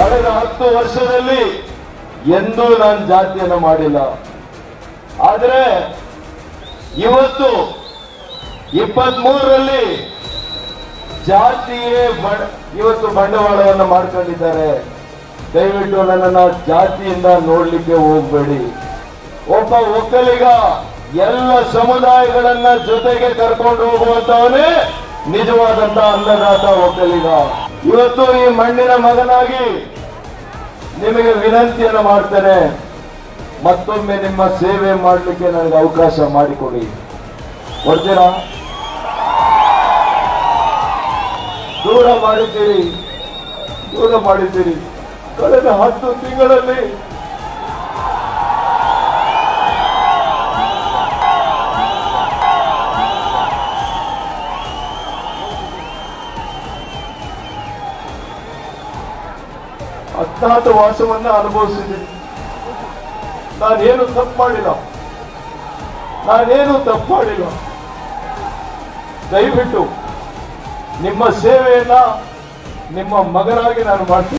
ಕಳೆದ 10 ವರ್ಷದಲ್ಲಿ ಎಂದೂ ನಾನು ಜಾತಿಯನ್ನು ಮಾಡಿಲ್ಲ. ಆದರೆ ಇವತ್ತು 23ರಲ್ಲಿ ಜಾತಿಯೇ ಇವತ್ತು ಬಂಡವಾಳವನ್ನು ಮಾಡ್ಕೊಂಡಿದ್ದಾರೆ. ದಯವಿಟ್ಟು ನನ್ನನ್ನು ಜಾತಿಯಿಂದ ನೋಡ್ಲಿಕ್ಕೆ ಹೋಗ್ಬೇಡಿ. ಒಬ್ಬ ಒಕ್ಕಲಿಗ ಎಲ್ಲ ಸಮುದಾಯಗಳನ್ನ ಜೊತೆಗೆ ಕರ್ಕೊಂಡು ಹೋಗುವಂತವನೇ ನಿಜವಾದಂತ ಅನ್ನದಾತ ಒಕ್ಕಲಿಗ. ಇವತ್ತು ಈ ಮಣ್ಣಿನ ಮಗನಾಗಿ ನಿಮಗೆ ವಿನಂತಿಯನ್ನು ಮಾಡ್ತೇನೆ, ಮತ್ತೊಮ್ಮೆ ನಿಮ್ಮ ಸೇವೆ ಮಾಡಲಿಕ್ಕೆ ನನಗೆ ಅವಕಾಶ ಮಾಡಿಕೊಡಿ. ಕೊಡ್ತೀರಾ? ದೂರ ಮಾಡಿದ್ದೀರಿ. ಕಳೆದ 10 ತಿಂಗಳಲ್ಲಿ ಅಜ್ಞಾತ ವಾಸವನ್ನ ಅನುಭವಿಸಿದ್ದೀನಿ. ನಾನೇನು ತಪ್ಪು ಮಾಡಿಲ್ಲ. ದಯವಿಟ್ಟು ನಿಮ್ಮ ಸೇವೆಯನ್ನ ನಿಮ್ಮ ಮಗನಾಗಿ ನಾನು ಮಾಡ್ತೀನಿ.